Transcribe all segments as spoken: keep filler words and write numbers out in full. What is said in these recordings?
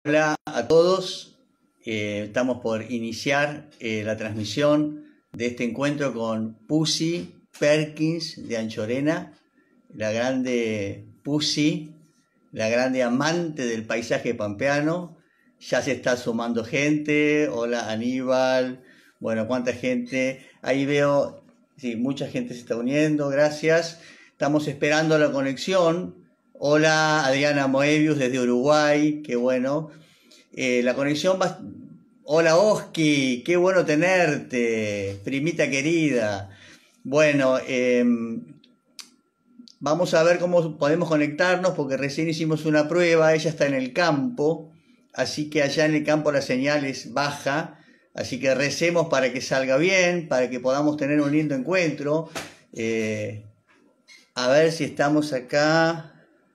Hola a todos, eh, estamos por iniciar eh, la transmisión de este encuentro con Pussy Perkins de Anchorena, la grande Pussy, la grande amante del paisaje pampeano. Ya se está sumando gente. Hola Aníbal, bueno, cuánta gente, ahí veo, sí, mucha gente se está uniendo, gracias. Estamos esperando la conexión. Hola Adriana Moebius desde Uruguay, qué bueno. Eh, la conexión va... Hola Oski, qué bueno tenerte, primita querida. Bueno, eh, vamos a ver cómo podemos conectarnos porque recién hicimos una prueba, ella está en el campo, así que allá en el campo la señal es baja, así que recemos para que salga bien, para que podamos tener un lindo encuentro. Eh, a ver si estamos acá.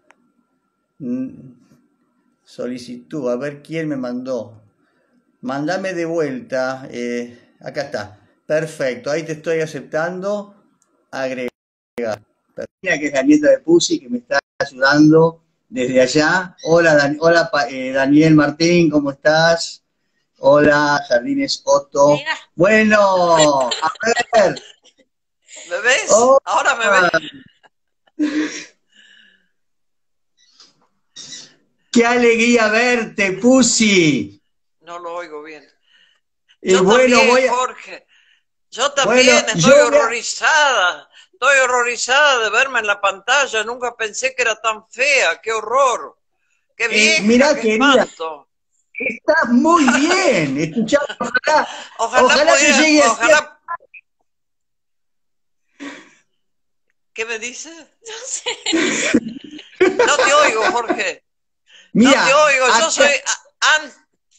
Solicitud, a ver quién me mandó. Mándame de vuelta. Eh, acá está. Perfecto, ahí te estoy aceptando. Agregar. Mira que es la nieta de Pussy que me está ayudando desde allá. Hola, Dan hola eh, Daniel Martín, ¿cómo estás? Hola, Jardines Otto. Bueno, a ver. ¿Me ves? Oh, Ahora me ves. ¡Qué alegría verte, Pussy! No lo oigo bien. Y Yo bueno, también, voy a... Jorge. Yo también Bueno, estoy yo voy a... horrorizada. Estoy horrorizada de verme en la pantalla. Nunca pensé que era tan fea. ¡Qué horror! ¡Qué Eh, vieja! mirá, ¡Qué querida, espanto! estás muy bien. Escuchá, ojalá, Ojalá ojalá te pudiera... llegue a ser... Ojalá... ¿Qué me dice? No sé. No te oigo, Jorge. No Mira, te oigo. Yo acá... soy... An...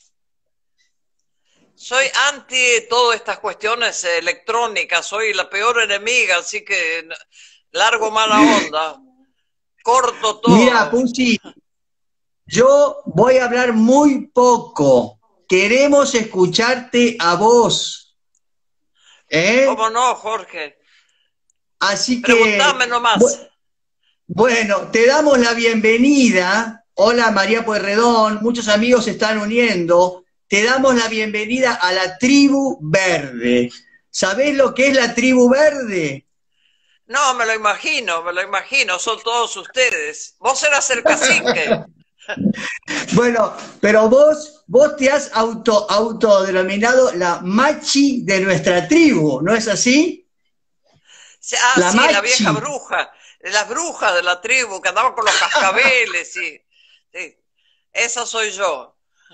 Soy anti todas estas cuestiones electrónicas, soy la peor enemiga, así que largo mala onda, corto Mira, todo. Pussy, yo voy a hablar muy poco. Queremos escucharte a vos. ¿Eh? ¿Cómo no, Jorge? Así Preguntame que... nomás. Bueno, te damos la bienvenida. Hola María Pueyrredón, muchos amigos se están uniendo. Te damos la bienvenida a la Tribu Verde. ¿Sabés lo que es la Tribu Verde? No, me lo imagino, me lo imagino, son todos ustedes. Vos eras el cacique. Bueno, pero vos, vos te has auto, autodenominado la machi de nuestra tribu, ¿no es así? Ah, La sí, machi. la vieja bruja, las brujas de la tribu que andaban con los cascabeles, y, sí. Esa soy yo.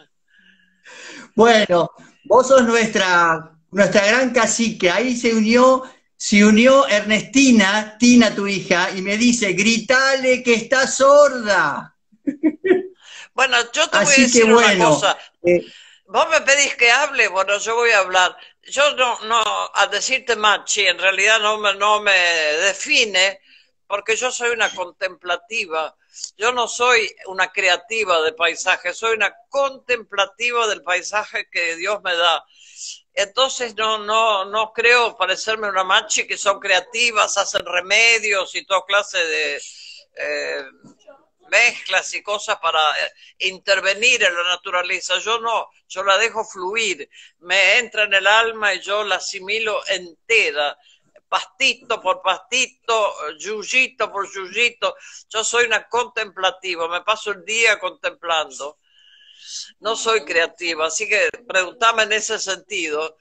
Bueno, vos sos nuestra, nuestra gran cacique. Ahí se unió, se unió Ernestina, Tina, tu hija, y me dice, gritale que está sorda. Bueno, yo te voy a Así que decir una bueno. cosa. Eh, Vos me pedís que hable, bueno, yo voy a hablar. Yo no, no, a decirte machi, en realidad no me, no me define, porque yo soy una contemplativa. Yo no soy una creativa de paisaje, soy una contemplativa del paisaje que Dios me da. Entonces no, no, no creo parecerme una machi que son creativas, hacen remedios y toda clase de eh, mezclas y cosas para intervenir en la naturaleza. Yo no, yo la dejo fluir, me entra en el alma y yo la asimilo entera, pastito por pastito, yuyito por yuyito. Yo soy una contemplativa, me paso el día contemplando. No soy creativa, así que preguntame en ese sentido.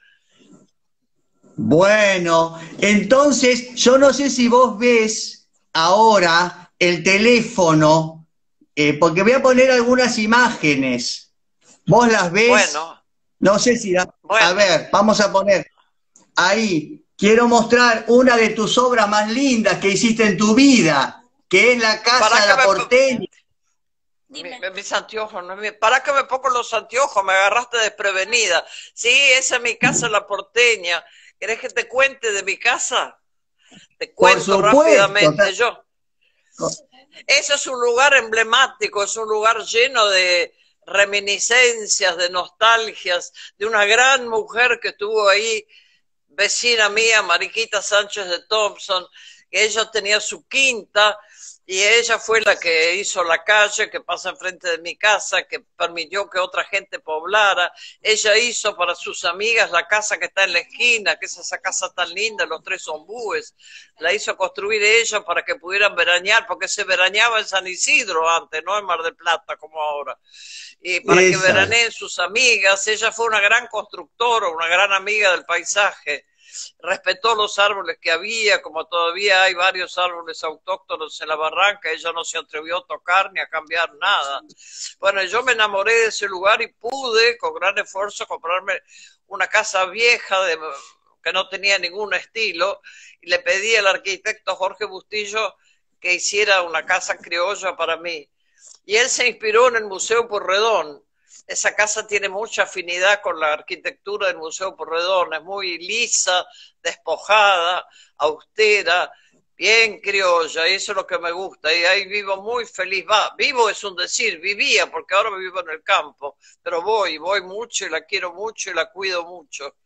bueno, entonces yo no sé si vos ves ahora el teléfono, eh, porque voy a poner algunas imágenes. ¿Vos las ves? Bueno. No sé si... La... Bueno. A ver, vamos a poner ahí. Quiero mostrar una de tus obras más lindas que hiciste en tu vida, que es la Casa de la Porteña. Mi, mis anteojos, no, para que me pongo los anteojos, me agarraste desprevenida. Sí, esa es mi casa, la Porteña. ¿Querés que te cuente de mi casa? Te cuento rápidamente yo. Ese es un lugar emblemático, es un lugar lleno de reminiscencias, de nostalgias, de una gran mujer que estuvo ahí, vecina mía, Mariquita Sánchez de Thompson, que ella tenía su quinta y ella fue la que hizo la calle que pasa enfrente de mi casa, que permitió que otra gente poblara. Ella hizo para sus amigas la casa que está en la esquina, que es esa casa tan linda, los tres ombúes. La hizo construir ella para que pudieran veranear, porque se veraneaba en San Isidro antes, no en Mar del Plata como ahora. Y para Esa. que veraneen sus amigas. Ella fue una gran constructora, una gran amiga del paisaje. Respetó los árboles que había, como todavía hay varios árboles autóctonos en la barranca, ella no se atrevió a tocar ni a cambiar nada. Bueno, yo me enamoré de ese lugar y pude, con gran esfuerzo, comprarme una casa vieja de, que no tenía ningún estilo, y le pedí al arquitecto Jorge Bustillo que hiciera una casa criolla para mí. Y él se inspiró en el Museo Porredón. Esa casa tiene mucha afinidad con la arquitectura del Museo Porredón, es muy lisa, despojada, austera, bien criolla, y eso es lo que me gusta, y ahí vivo muy feliz. Va, vivo es un decir, vivía, porque ahora vivo en el campo, pero voy, voy mucho, y la quiero mucho, y la cuido mucho.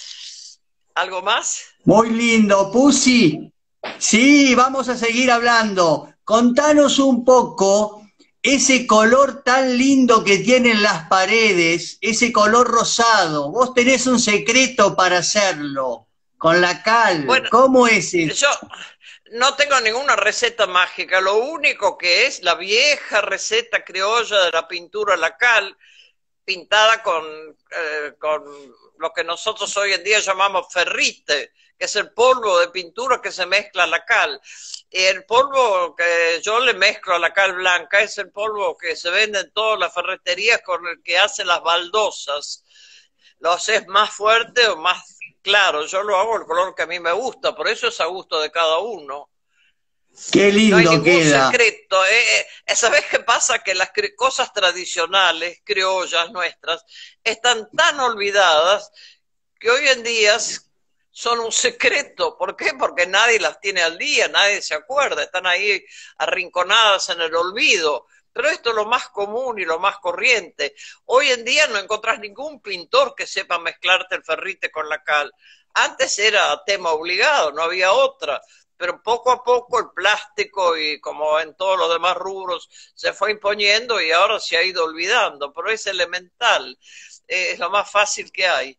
¿Algo más? Muy lindo, Pusi. Sí, vamos a seguir hablando. Contanos un poco ese color tan lindo que tienen las paredes, ese color rosado. Vos tenés un secreto para hacerlo, con la cal. Bueno, ¿cómo es eso? Yo no tengo ninguna receta mágica, lo único que es la vieja receta criolla de la pintura a la cal, pintada con, eh, con lo que nosotros hoy en día llamamos ferrite, que es el polvo de pintura que se mezcla a la cal. Y el polvo que yo le mezclo a la cal blanca es el polvo que se vende en todas las ferreterías con el que hacen las baldosas. Lo haces más fuerte o más claro. Yo lo hago el color que a mí me gusta, por eso es a gusto de cada uno. Qué lindo no hay ningún queda. secreto. ¿eh? ¿Sabés qué pasa? Que las cosas tradicionales, criollas nuestras, están tan olvidadas que hoy en día son un secreto. ¿Por qué? Porque nadie las tiene al día, nadie se acuerda, están ahí arrinconadas en el olvido. Pero esto es lo más común y lo más corriente. Hoy en día no encontrás ningún pintor que sepa mezclarte el ferrite con la cal. Antes era tema obligado, no había otra. Pero poco a poco el plástico y como en todos los demás rubros se fue imponiendo y ahora se ha ido olvidando. Pero es elemental, es lo más fácil que hay.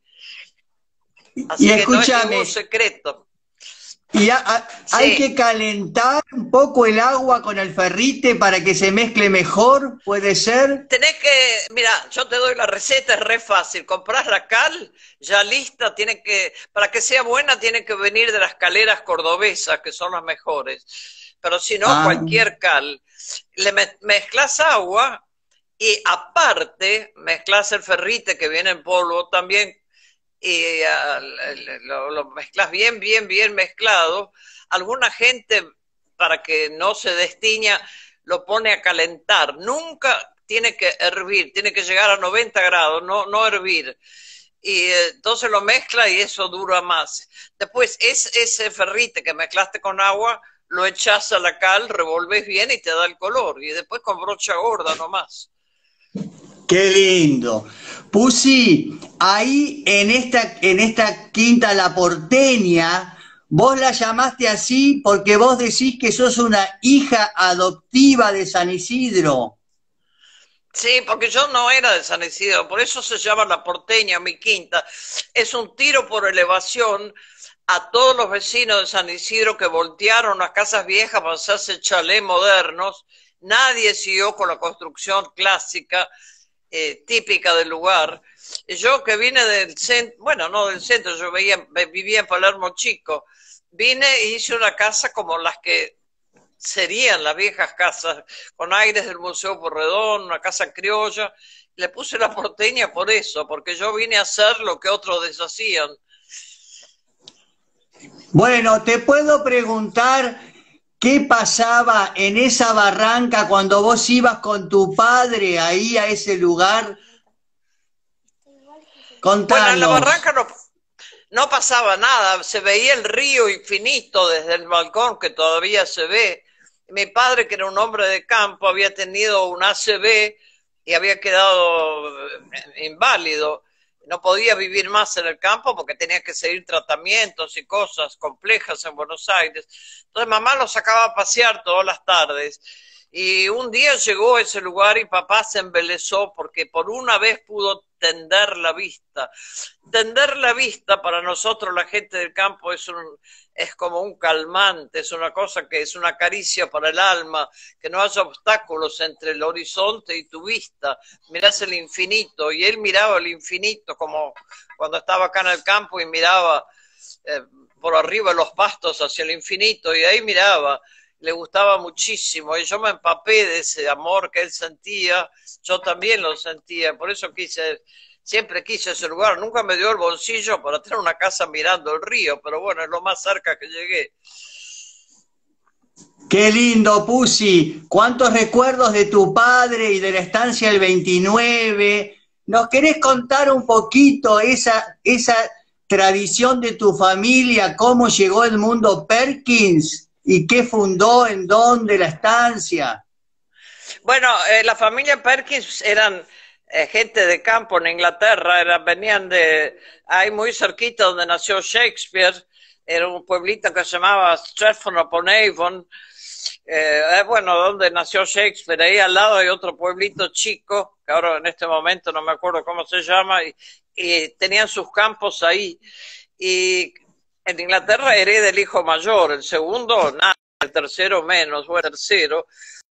Así y que escúchame, no es ningún secreto. Y a, a, sí. Hay que calentar un poco el agua con el ferrite para que se mezcle mejor, ¿puede ser? Tenés que, mira, yo te doy la receta, es re fácil. Comprás la cal ya lista, tiene que, para que sea buena tiene que venir de las caleras cordobesas, que son las mejores. Pero si no, ah. cualquier cal. Le me, mezclas agua y aparte mezclas el ferrite que viene en polvo también. Y uh, lo, lo mezclas bien, bien, bien mezclado. Alguna gente, para que no se destiña, lo pone a calentar. Nunca tiene que hervir, tiene que llegar a noventa grados, no, no hervir. Y eh, entonces lo mezcla y eso dura más. Después, es, ese ferrite que mezclaste con agua, lo echas a la cal, revolves bien y te da el color. Y después con brocha gorda nomás. ¡Qué lindo! Pusi, ahí en esta, en esta quinta La Porteña, vos la llamaste así porque vos decís que sos una hija adoptiva de San Isidro. Sí, porque yo no era de San Isidro, por eso se llama La Porteña, mi quinta. Es un tiro por elevación a todos los vecinos de San Isidro que voltearon las casas viejas para hacerse chalés modernos. Nadie siguió con la construcción clásica, Eh, típica del lugar. Yo que vine del centro, bueno, no del centro, yo veía, vivía en Palermo Chico, vine e hice una casa como las que serían las viejas casas, con aires del Museo Porredón, una casa criolla. Le puse La Porteña por eso, porque yo vine a hacer lo que otros deshacían. Bueno, te puedo preguntar ¿qué pasaba en esa barranca cuando vos ibas con tu padre ahí a ese lugar? Contanos. Bueno, en la barranca no, no pasaba nada, se veía el río infinito desde el balcón, que todavía se ve. Mi padre, que era un hombre de campo, había tenido un A C V y había quedado inválido. no podía vivir más en el campo porque tenía que seguir tratamientos y cosas complejas en Buenos Aires. Entonces mamá lo sacaba a pasear todas las tardes. Y un día llegó a ese lugar y papá se embelesó porque por una vez pudo tender la vista. Tender la vista para nosotros, la gente del campo, es, un, es como un calmante, es una cosa que es una caricia para el alma, que no haya obstáculos entre el horizonte y tu vista. Mirás el infinito, y él miraba el infinito como cuando estaba acá en el campo y miraba eh, por arriba los pastos hacia el infinito, y ahí miraba. Le gustaba muchísimo y yo me empapé de ese amor que él sentía, yo también lo sentía, por eso quise, siempre quise ese lugar. Nunca me dio el bolsillo para tener una casa mirando el río, pero bueno, es lo más cerca que llegué. Qué lindo, Pusi. ¿Cuántos recuerdos de tu padre y de la estancia del veintinueve? ¿Nos querés contar un poquito esa, esa tradición de tu familia, cómo llegó el mundo Perkins? ¿Y qué fundó, en dónde, la estancia? Bueno, eh, la familia Perkins eran eh, gente de campo en Inglaterra, eran, venían de ahí muy cerquita donde nació Shakespeare, era un pueblito que se llamaba Stratford-upon-Avon, eh, bueno, donde nació Shakespeare, ahí al lado hay otro pueblito chico, que ahora en este momento no me acuerdo cómo se llama, y, y tenían sus campos ahí, y en Inglaterra hereda el hijo mayor, el segundo nada, el tercero menos, o el tercero.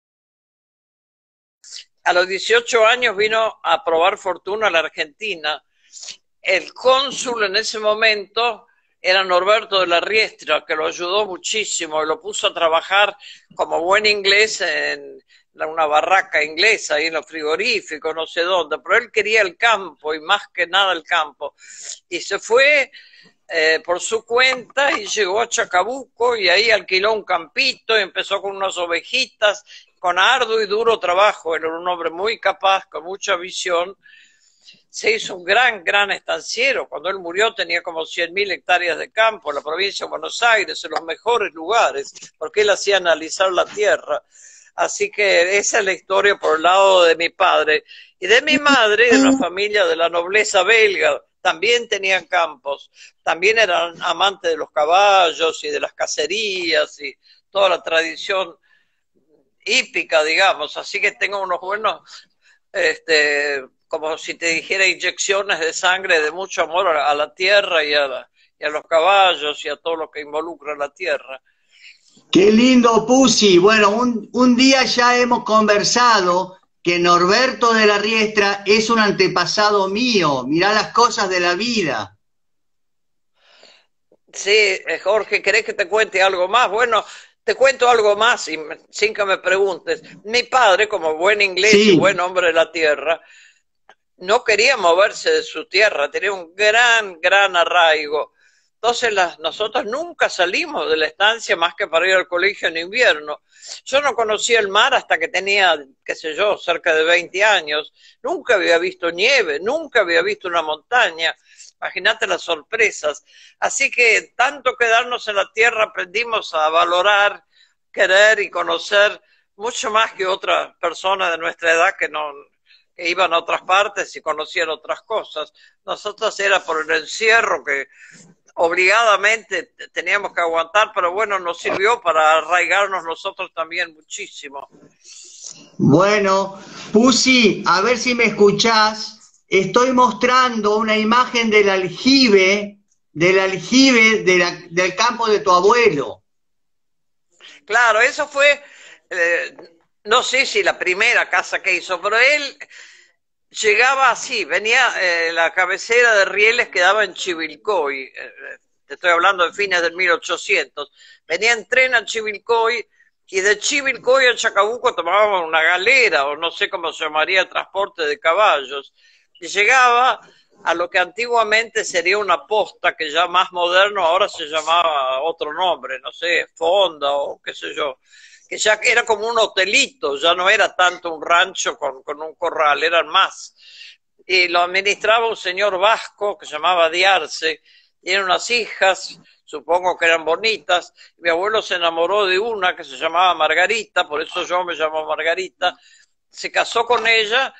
A los dieciocho años vino a probar fortuna a la Argentina. El cónsul en ese momento era Norberto de la Riestra, que lo ayudó muchísimo, y lo puso a trabajar como buen inglés en una barraca inglesa, ahí en los frigoríficos, no sé dónde, pero él quería el campo, y más que nada el campo. Y se fue Eh, por su cuenta y llegó a Chacabuco y ahí alquiló un campito y empezó con unas ovejitas, con arduo y duro trabajo. Era un hombre muy capaz, con mucha visión. Se hizo un gran, gran estanciero. Cuando él murió tenía como cien mil hectáreas de campo en la provincia de Buenos Aires, en los mejores lugares, porque él hacía analizar la tierra. Así que esa es la historia por el lado de mi padre. Y de mi madre, de una familia de la nobleza belga, también tenían campos, también eran amantes de los caballos y de las cacerías y toda la tradición hípica, digamos, así que tengo unos buenos, este, como si te dijera, inyecciones de sangre, de mucho amor a, a la tierra y a, la, y a los caballos y a todo lo que involucra la tierra. Qué lindo, Pusi. Bueno, un, un día ya hemos conversado que Norberto de la Riestra es un antepasado mío. Mirá las cosas de la vida. Sí, Jorge, ¿querés que te cuente algo más? Bueno, te cuento algo más y, sin que me preguntes. Mi padre, como buen inglés sí. y buen hombre de la tierra, no quería moverse de su tierra, tenía un gran, gran arraigo. Entonces las, nosotros nunca salimos de la estancia más que para ir al colegio en invierno. Yo no conocía el mar hasta que tenía, qué sé yo, cerca de veinte años. Nunca había visto nieve, nunca había visto una montaña. Imagínate las sorpresas. Así que tanto quedarnos en la tierra aprendimos a valorar, querer y conocer mucho más que otras personas de nuestra edad que no que iban a otras partes y conocían otras cosas. Nosotros era por el encierro que obligadamente teníamos que aguantar, pero bueno, nos sirvió para arraigarnos nosotros también muchísimo. Bueno, Pusi, a ver si me escuchás. Estoy mostrando una imagen del aljibe, del aljibe de la, del campo de tu abuelo. Claro, eso fue, eh, no sé si la primera casa que hizo, pero él llegaba así, venía, eh, la cabecera de Rieles quedaba en Chivilcoy, eh, te estoy hablando de fines del mil ochocientos, venía en tren a Chivilcoy y de Chivilcoy a Chacabuco tomaban una galera o no sé cómo se llamaría el transporte de caballos y llegaba a lo que antiguamente sería una posta que ya más moderno ahora se llamaba otro nombre, no sé, fonda o qué sé yo, que ya era como un hotelito, ya no era tanto un rancho con, con un corral, eran más. Y lo administraba un señor vasco que se llamaba Diarse, tiene unas hijas, supongo que eran bonitas, mi abuelo se enamoró de una que se llamaba Margarita, por eso yo me llamo Margarita, se casó con ella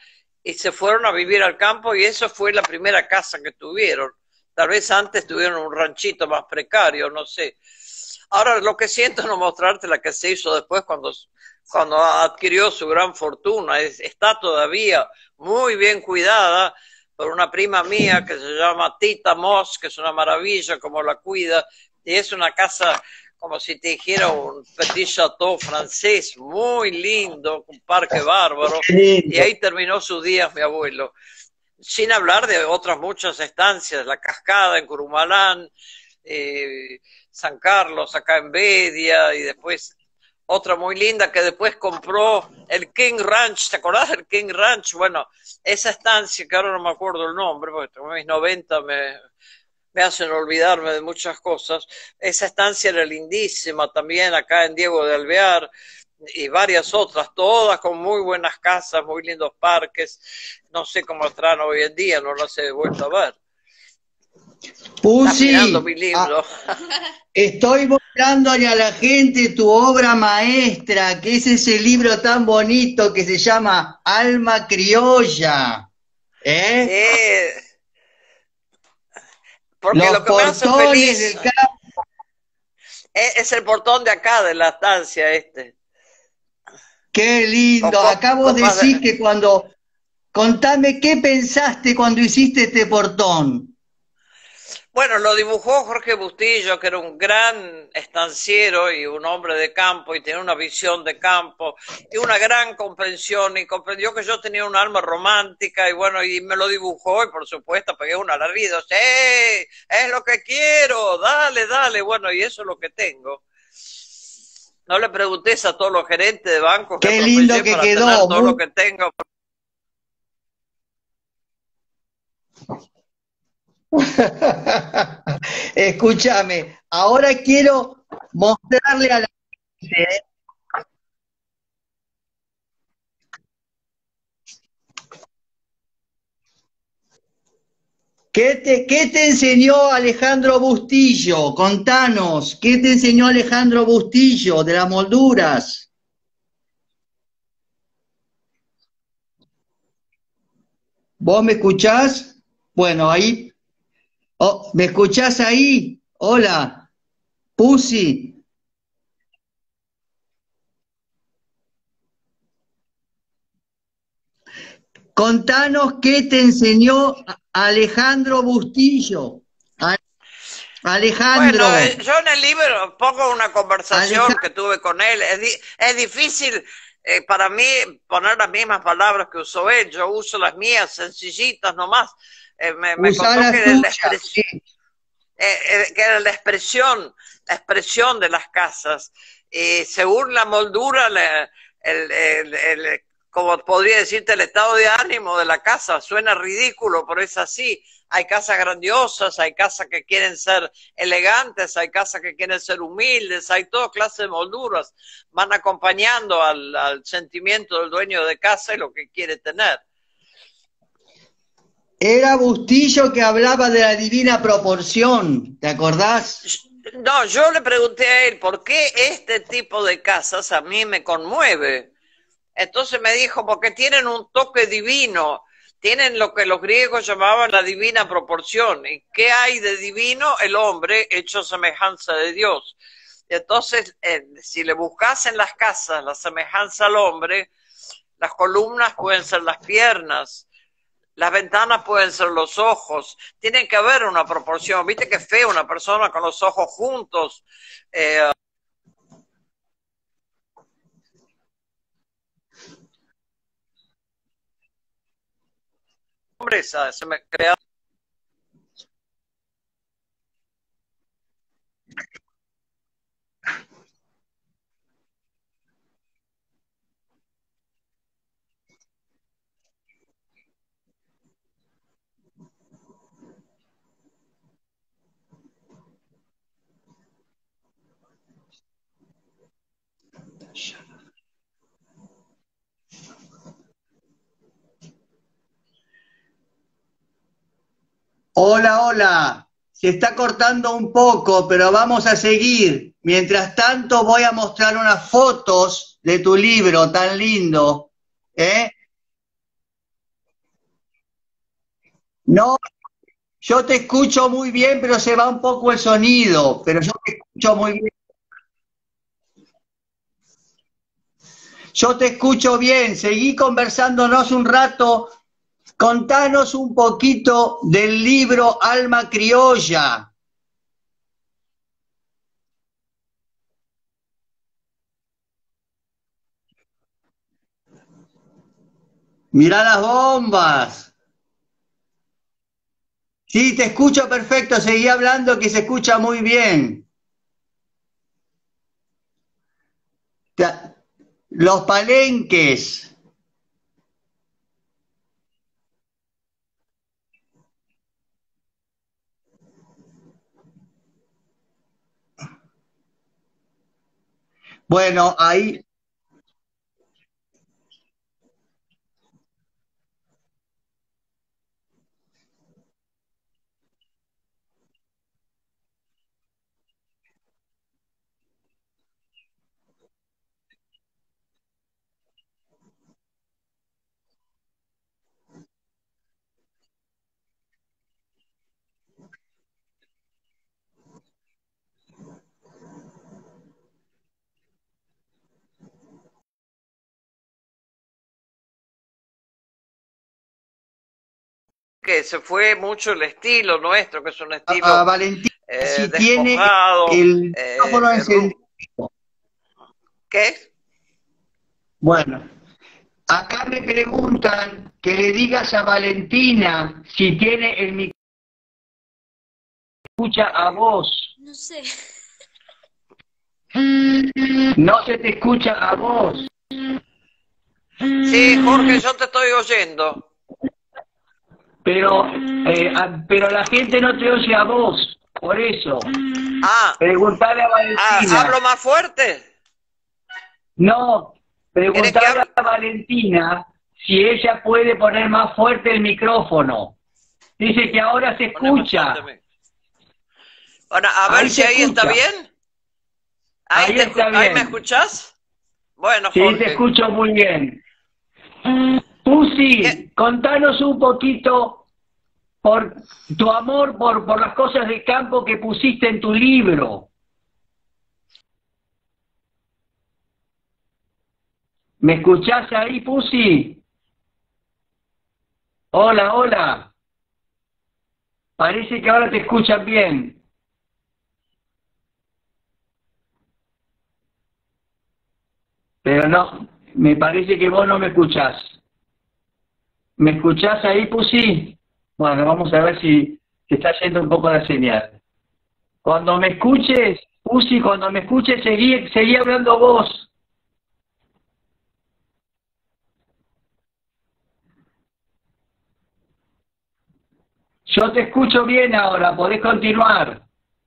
y se fueron a vivir al campo y eso fue la primera casa que tuvieron. Tal vez antes tuvieron un ranchito más precario, no sé. Ahora lo que siento es no mostrarte la que se hizo después cuando, cuando adquirió su gran fortuna. Es, está todavía muy bien cuidada por una prima mía que se llama Tita Moss, que es una maravilla como la cuida, y es una casa como si te dijera un petit chateau francés, muy lindo, un parque bárbaro, y ahí terminó sus días mi abuelo. Sin hablar de otras muchas estancias, La Cascada en Curumalán, eh, San Carlos acá en Bedia, y después otra muy linda que después compró el King Ranch. ¿Te acordás del King Ranch? Bueno, esa estancia que ahora no me acuerdo el nombre, porque en mis noventa me, me hacen olvidarme de muchas cosas. Esa estancia era lindísima también acá en Diego de Alvear, y varias otras, todas con muy buenas casas, muy lindos parques. No sé cómo estarán hoy en día, no las he vuelto a ver. Pusi, mirando mi libro. Ah, estoy mostrándole a la gente tu obra maestra, que es ese libro tan bonito que se llama Alma Criolla. ¿Eh? Eh, porque Los lo que me hace portones feliz del campo. es, es el portón de acá, de la estancia este. Qué lindo. Con, Acá vos con más decís de... que cuando... Contame, ¿qué pensaste cuando hiciste este portón? Bueno, lo dibujó Jorge Bustillo, que era un gran estanciero y un hombre de campo, y tenía una visión de campo y una gran comprensión, y comprendió que yo tenía un alma romántica, y bueno, y me lo dibujó, y por supuesto pegué un alarido. ¡Eh! ¡Es lo que quiero! ¡Dale, dale! Bueno, y eso es lo que tengo. No le preguntes a todos los gerentes de bancos que Qué lindo atropellé que para quedó. tener todo Muy... lo que tengo. Escúchame, ahora quiero mostrarle a la gente. ¿Qué te, qué te enseñó Alejandro Bustillo? Contanos, ¿qué te enseñó Alejandro Bustillo de las molduras? ¿Vos me escuchás? Bueno, ahí, oh, ¿me escuchás ahí? Hola, Pusi. Contanos qué te enseñó Alejandro Bustillo. Alejandro. Bueno, eh, yo en el libro pongo una conversación Alejandro. que tuve con él. Es, di es difícil eh, para mí poner las mismas palabras que usó él. Yo uso las mías, sencillitas nomás. Eh, me, me contó que era, la expresión, sí. eh, eh, que era la expresión, la expresión de las casas. Y según la moldura, la, el, el, el, como podría decirte, el estado de ánimo de la casa. Suena ridículo, pero es así. Hay casas grandiosas, hay casas que quieren ser elegantes, hay casas que quieren ser humildes, hay toda clase de molduras. Van acompañando al, al sentimiento del dueño de casa y lo que quiere tener. Era Bustillo que hablaba de la divina proporción, ¿te acordás? No, yo le pregunté a él, ¿por qué este tipo de casas a mí me conmueve? Entonces me dijo, porque tienen un toque divino. Tienen lo que los griegos llamaban la divina proporción. ¿Y qué hay de divino? El hombre hecho semejanza de Dios. Y entonces, eh, si le buscas en las casas la semejanza al hombre, las columnas pueden ser las piernas, las ventanas pueden ser los ojos. Tiene que haber una proporción. ¿Viste qué feo una persona con los ojos juntos? Eh, hombre, se me crea. Hola, hola. Se está cortando un poco, pero vamos a seguir. Mientras tanto voy a mostrar unas fotos de tu libro tan lindo, ¿eh? No, yo te escucho muy bien, pero se va un poco el sonido, pero yo te escucho muy bien. Yo te escucho bien, seguí conversándonos un rato, contanos un poquito del libro Alma Criolla. Mirá las bombas. Sí, te escucho perfecto, seguí hablando que se escucha muy bien. Ta- Los palenques. Bueno, ahí, Que se fue mucho el estilo nuestro, que es un a, a estilo Valentina, eh, si tiene despojado, el eh, micrófono eh, encendido. ¿qué? Bueno, acá me preguntan que le digas a Valentina si tiene el micrófono, escucha a vos. No sé. No se te escucha a vos. Sí, Jorge, yo te estoy oyendo. Pero, eh, a- pero la gente no te oye a vos, por eso. Ah, Preguntale a ah, Valentina. ¿hablo más fuerte? No, ¿Querés que preguntale hable? a Valentina si ella puede poner más fuerte el micrófono. Dice que ahora se Poné más fuerte. escucha. mi- Bueno, a ver Ahí si se ahí está escucha. bien. Ahí, Ahí te, escu- está ahí me bien. escuchás. Bueno, Sí, te Jorge. escucho muy bien. ¿Qué? Pusi, contanos un poquito por tu amor por, por las cosas de campo que pusiste en tu libro. ¿Me escuchás ahí, Pusi? Hola, hola. Parece que ahora te escuchan bien. Pero no, me parece que vos no me escuchás. ¿Me escuchás ahí, Pusi? Bueno, vamos a ver si se está yendo un poco la señal. Cuando me escuches, Pusi, cuando me escuches, seguí, seguí hablando vos. Yo te escucho bien ahora, podés continuar.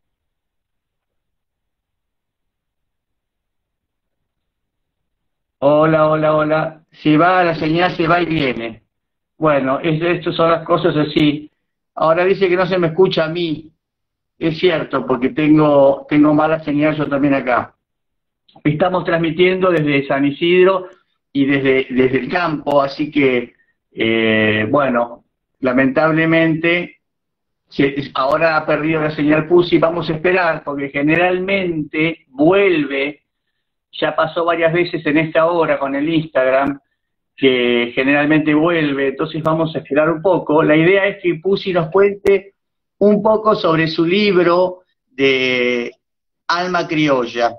Hola, hola, hola. Si va la señal, se va y viene. Bueno, es, estas son las cosas así. Ahora dice que no se me escucha a mí. Es cierto, porque tengo, tengo mala señal yo también acá. Estamos transmitiendo desde San Isidro y desde, desde el campo, así que, eh, bueno, lamentablemente, si ahora ha perdido la señal Pussy, vamos a esperar, porque generalmente vuelve, ya pasó varias veces en esta hora con el Instagram, que generalmente vuelve, entonces vamos a esperar un poco. La idea es que Pussy nos cuente un poco sobre su libro de Alma Criolla.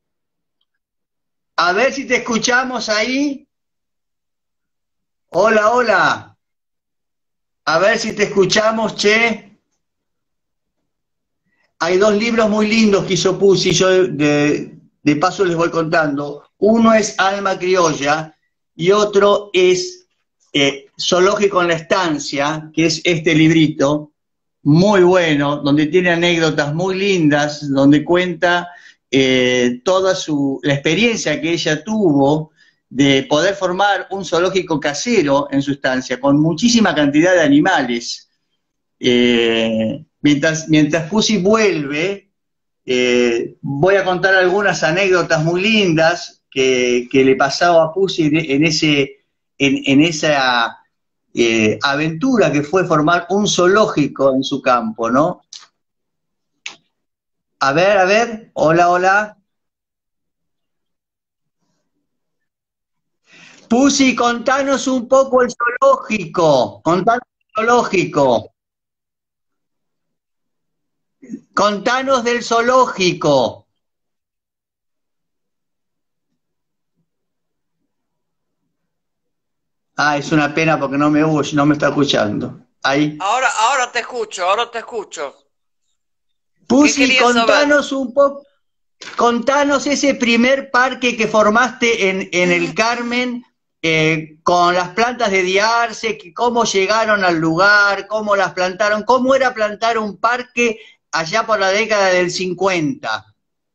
A ver si te escuchamos ahí. Hola, hola. A ver si te escuchamos, che. Hay dos libros muy lindos que hizo Pussy, yo de, de paso les voy contando. Uno es Alma Criolla y otro es eh, Zoológico en la Estancia, que es este librito, muy bueno, donde tiene anécdotas muy lindas, donde cuenta eh, toda su, la experiencia que ella tuvo de poder formar un zoológico casero en su estancia, con muchísima cantidad de animales. Eh, mientras, mientras Pussy vuelve, eh, voy a contar algunas anécdotas muy lindas que, que le pasaba a Pussy en, ese, en, en esa eh, aventura que fue formar un zoológico en su campo, ¿no? A ver, a ver, hola, hola. Pusi, contanos un poco el zoológico, contanos el zoológico, contanos del zoológico. Ah, es una pena porque no me oye, no me está escuchando. Ahí. Ahora, ahora te escucho, ahora te escucho. ¿Qué Pusi, querías saber? contanos un poco, contanos ese primer parque que formaste en, en el Carmen, eh, con las plantas de Diarse, que- cómo llegaron al lugar, cómo las plantaron, cómo era plantar un parque allá por la década del cincuenta.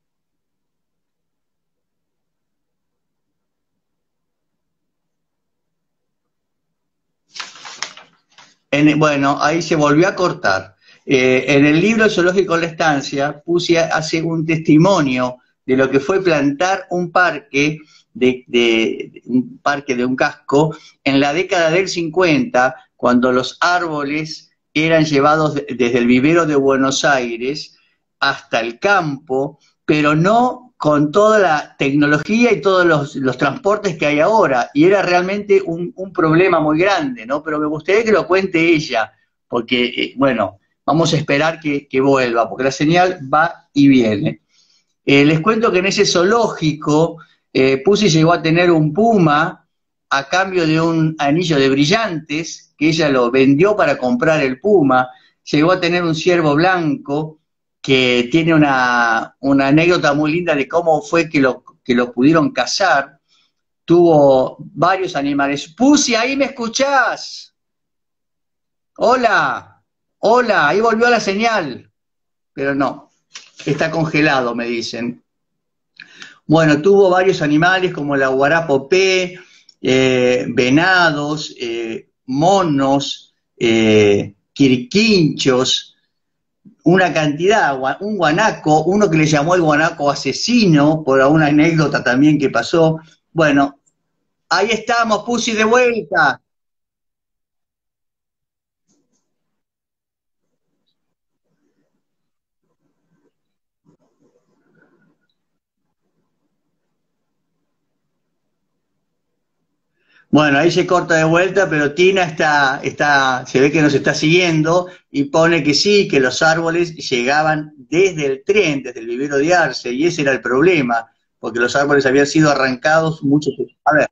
En- bueno, ahí se volvió a cortar. Eh, en el libro Zoológico de la Estancia, puse hace un testimonio de lo que fue plantar un parque de, de- de- un parque de un casco en la década del cincuenta, cuando los árboles eran llevados de- desde el vivero de Buenos Aires hasta el campo, pero no con toda la tecnología y todos los, los transportes que hay ahora, y era realmente un, un problema muy grande, ¿no? Pero me gustaría que lo cuente ella, porque, eh, bueno, vamos a esperar que, que vuelva, porque la señal va y viene. Eh, les cuento que en ese zoológico, eh, Pussy llegó a tener un puma a cambio de un anillo de brillantes, que ella lo vendió para comprar el puma. Llegó a tener un ciervo blanco, que tiene una, una anécdota muy linda de cómo fue que lo, que lo pudieron cazar. Tuvo varios animales. Pussy, ¿ahí me escuchás? Hola, hola, ahí volvió la señal, pero no, está congelado, me dicen. Bueno, tuvo varios animales como la guarapopé, eh, venados, eh, monos, eh, quirquinchos, una cantidad, un guanaco, uno que le llamó el guanaco asesino, por una anécdota también que pasó. Bueno, ahí estamos, Pussy, de vuelta. Bueno, ahí se corta de vuelta, pero Tina está, está, se ve que nos está siguiendo y pone que sí, que los árboles llegaban desde el tren, desde el vivero de Arce, y ese era el problema, porque los árboles habían sido arrancados muchos. A ver,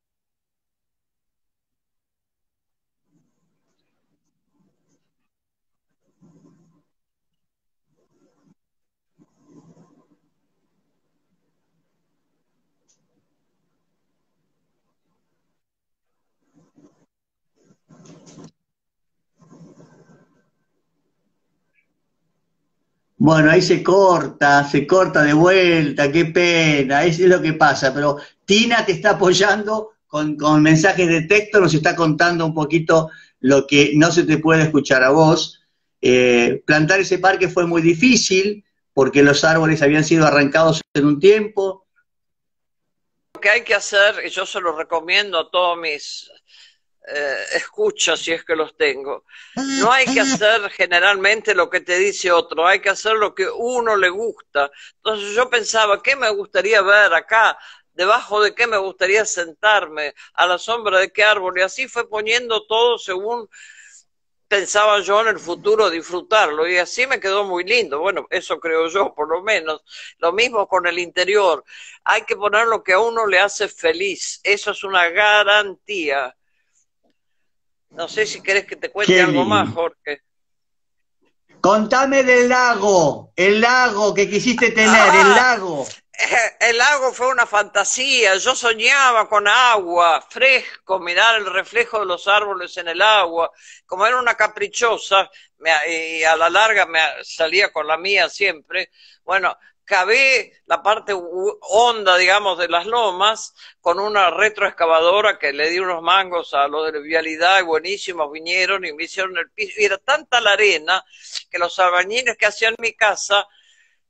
bueno, ahí se corta, se corta de vuelta, qué pena, eso es lo que pasa, pero Tina te está apoyando con, con mensajes de texto, nos está contando un poquito lo que no se te puede escuchar a vos. Eh, plantar ese parque fue muy difícil porque los árboles habían sido arrancados en un tiempo. Lo que hay que hacer, y yo se lo recomiendo a todos mis eh, escuchas, si es que los tengo, no hay que hacer generalmente lo que te dice otro, hay que hacer lo que uno le gusta. Entonces yo pensaba, ¿qué me gustaría ver acá? ¿Debajo de qué me gustaría sentarme? ¿A la sombra de qué árbol? Y así fue poniendo todo según pensaba yo en el futuro disfrutarlo, y así me quedó muy lindo. Bueno, eso creo yo, por lo menos. Lo mismo con el interior. Hay que poner lo que a uno le hace feliz. Eso es una garantía. No sé si querés que te cuente Qué algo más, lindo. Jorge. Contame del lago, el lago que quisiste tener, el Ah, lago. el lago fue una fantasía. Yo soñaba con agua, fresco, mirar el reflejo de los árboles en el agua. Como era una caprichosa, me, y a la larga me salía con la mía siempre. Bueno, cavé la parte honda, digamos, de las lomas con una retroexcavadora que le di unos mangos a los de vialidad y buenísimos vinieron y me hicieron el piso. Y era tanta la arena que los albañiles que hacían mi casa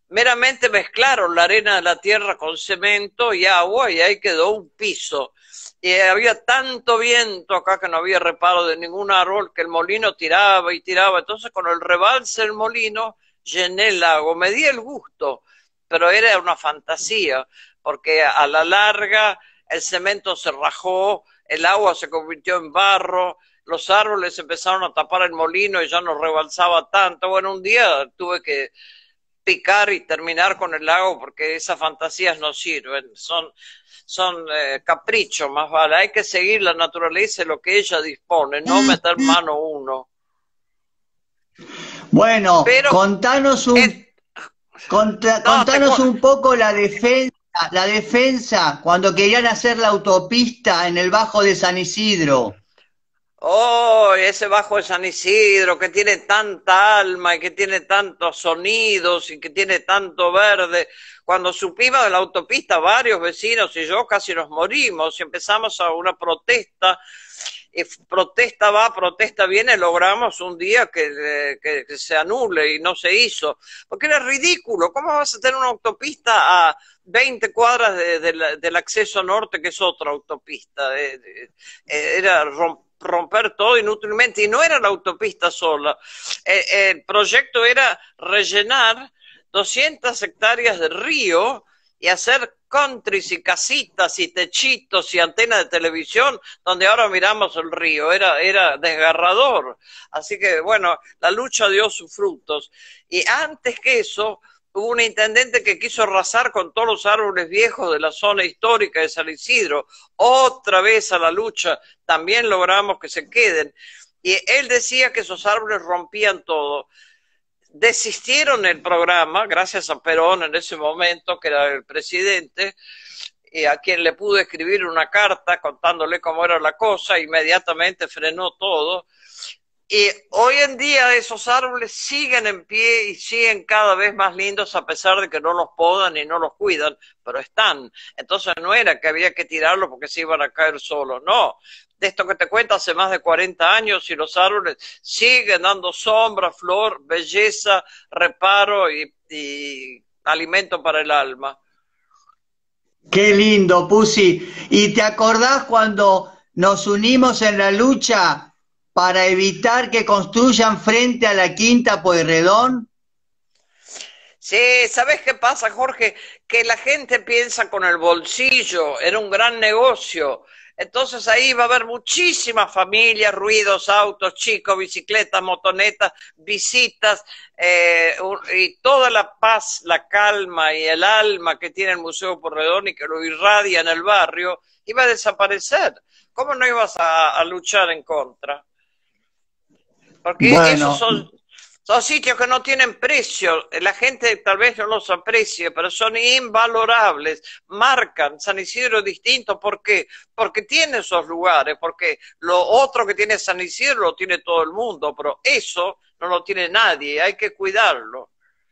meramente mezclaron la arena de la tierra con cemento y agua y ahí quedó un piso. Y había tanto viento acá que no había reparo de ningún árbol, que el molino tiraba y tiraba. Entonces con el rebalse del molino llené el lago, me di el gusto, pero era una fantasía, porque a la larga el cemento se rajó, el agua se convirtió en barro, los árboles empezaron a tapar el molino y ya no rebalsaba tanto. Bueno, un día tuve que picar y terminar con el lago porque esas fantasías no sirven, son, son eh, caprichos más vale, hay que seguir la naturaleza y lo que ella dispone, no meter mano uno. Bueno, Pero contanos un, es, conta, no, contanos te, un poco la defensa, la defensa cuando querían hacer la autopista en el Bajo de San Isidro. oh, ese Bajo de San Isidro que tiene tanta alma y que tiene tantos sonidos y que tiene tanto verde. Cuando supimos de la autopista, varios vecinos y yo casi nos morimos y empezamos a una protesta. Y protesta va, protesta viene, logramos un día que, que, que se anule y no se hizo. Porque era ridículo. ¿Cómo vas a tener una autopista a veinte cuadras de, de la, del acceso norte, que es otra autopista? Eh, eh, era romper romper todo inútilmente, y no era la autopista sola, eh, el proyecto era rellenar doscientas hectáreas de río y hacer countries y casitas y techitos y antenas de televisión donde ahora miramos el río, era, era desgarrador, así que bueno, la lucha dio sus frutos, y antes que eso hubo un intendente que quiso arrasar con todos los árboles viejos de la zona histórica de San Isidro. Otra vez a la lucha, también logramos que se queden. Y él decía que esos árboles rompían todo. Desistieron del programa, gracias a Perón en ese momento, que era el presidente, y a quien le pude escribir una carta contándole cómo era la cosa, inmediatamente frenó todo. Y hoy en día esos árboles siguen en pie y siguen cada vez más lindos a pesar de que no los podan y no los cuidan, pero están. Entonces no era que había que tirarlos porque se iban a caer solos, no. De esto que te cuento hace más de cuarenta años y los árboles siguen dando sombra, flor, belleza, reparo y, y alimento para el alma. Qué lindo, Pussy. ¿Y te acordás cuando nos unimos en la lucha para evitar que construyan frente a la Quinta Pueyrredón? Sí, ¿sabes qué pasa, Jorge? Que la gente piensa con el bolsillo, era un gran negocio. Entonces ahí va a haber muchísimas familias, ruidos, autos, chicos, bicicletas, motonetas, visitas, eh, y toda la paz, la calma y el alma que tiene el Museo Pueyrredón y que lo irradia en el barrio, iba a desaparecer. ¿Cómo no ibas a, a luchar en contra? Porque Bueno, esos son, son sitios que no tienen precio, la gente tal vez no los aprecie, pero son invalorables, marcan San Isidro distinto. ¿Por qué? Porque tiene esos lugares, porque lo otro que tiene San Isidro lo tiene todo el mundo, pero eso no lo tiene nadie, hay que cuidarlo.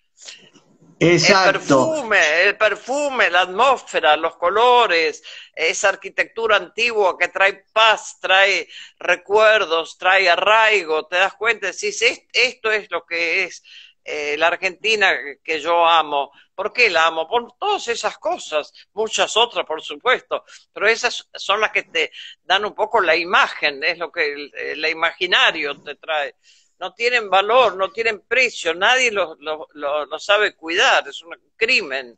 exacto. El perfume, el perfume, la atmósfera, los colores, esa arquitectura antigua que trae paz, trae recuerdos, trae arraigo, te das cuenta, decís, esto es lo que es eh, la Argentina que yo amo. ¿Por qué la amo? Por todas esas cosas, muchas otras por supuesto, pero esas son las que te dan un poco la imagen, es lo que el, el imaginario te trae. No tienen valor, no tienen precio, nadie lo, lo, lo, lo sabe cuidar, es un crimen.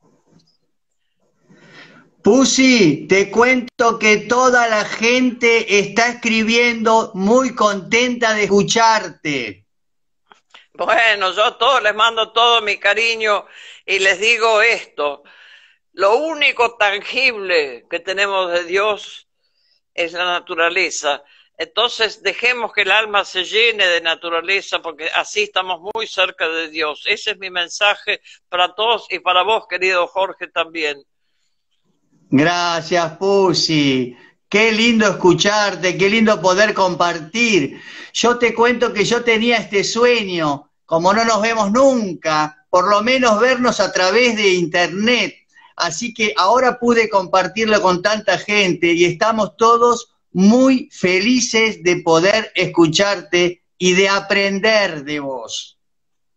Pussy, te cuento que toda la gente está escribiendo muy contenta de escucharte. Bueno, yo a todos les mando todo mi cariño y les digo esto, lo único tangible que tenemos de Dios es la naturaleza. Entonces dejemos que el alma se llene de naturaleza porque así estamos muy cerca de Dios. Ese es mi mensaje para todos y para vos, querido Jorge, también. Gracias, Pussy. Qué lindo escucharte, qué lindo poder compartir. Yo te cuento que yo tenía este sueño, como no nos vemos nunca, por lo menos vernos a través de internet. Así que ahora pude compartirlo con tanta gente y estamos todos muy felices de poder escucharte y de aprender de vos.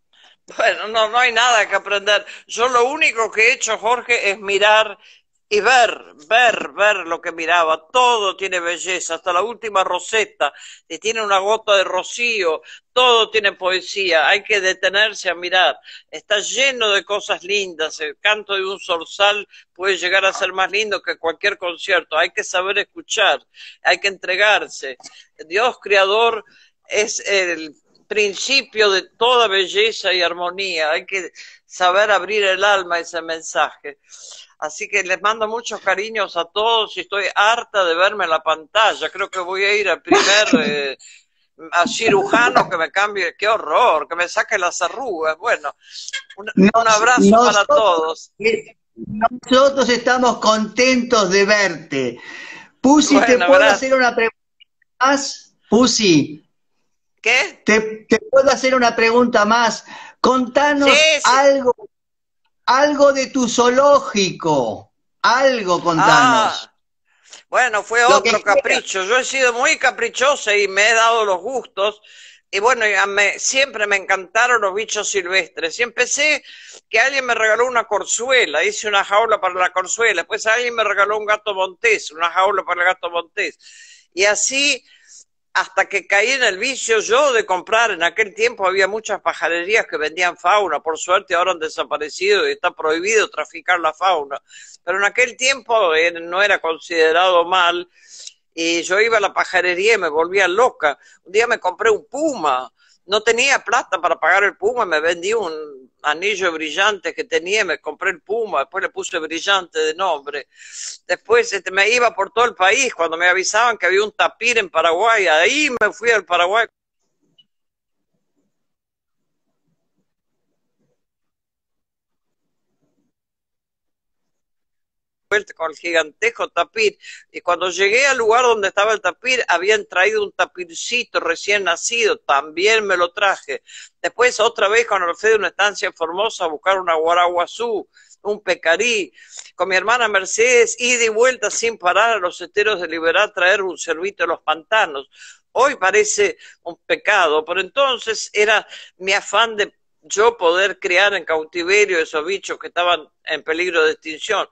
Bueno, no, no hay nada que aprender. Yo lo único que he hecho, Jorge, es mirar y ver, ver, ver lo que miraba. Todo tiene belleza, hasta la última roseta, y tiene una gota de rocío, todo tiene poesía. Hay que detenerse a mirar. Está lleno de cosas lindas. El canto de un zorzal puede llegar a ser más lindo que cualquier concierto. Hay que saber escuchar, hay que entregarse. Dios creador es el principio de toda belleza y armonía. Hay que saber abrir el alma a ese mensaje. Así que les mando muchos cariños a todos y estoy harta de verme en la pantalla. Creo que voy a ir al primer eh, a cirujano que me cambie. ¡Qué horror! Que me saque las arrugas. Bueno, un, Nos, un abrazo nosotros, para todos. nosotros estamos contentos de verte. Pussy, Bueno, ¿te puedo gracias. hacer una pregunta más? Pussy, ¿Qué? ¿te, te puedo hacer una pregunta más? Contanos Sí, sí. algo, algo de tu zoológico. Algo, contanos. Ah, bueno, fue Lo que otro quieras. capricho. Yo he sido muy caprichosa y me he dado los gustos. Y bueno, ya me, siempre me encantaron los bichos silvestres. Y empecé que alguien me regaló una corzuela, hice una jaula para la corzuela. Después alguien me regaló un gato montés, una jaula para el gato montés. Y así, hasta que caí en el vicio yo de comprar. En aquel tiempo había muchas pajarerías que vendían fauna. Por suerte ahora han desaparecido y está prohibido traficar la fauna. Pero en aquel tiempo eh, no era considerado mal. Y yo iba a la pajarería y me volvía loca. Un día me compré un puma, no tenía plata para pagar el puma, me vendí un anillo brillante que tenía, me compré el puma, después le puse brillante de nombre. Después este, me iba por todo el país cuando me avisaban que había un tapir en Paraguay, ahí me fui al Paraguay. Con el gigantesco tapir, y cuando llegué al lugar donde estaba el tapir, habían traído un tapircito recién nacido, también me lo traje. Después otra vez con Alfredo en una estancia en Formosa a buscar una guaraguazú, un pecarí, con mi hermana Mercedes, ida y vuelta sin parar a los esteros de Liberá, traer un cerdito de los pantanos. Hoy parece un pecado, pero entonces era mi afán de yo poder criar en cautiverio esos bichos que estaban en peligro de extinción.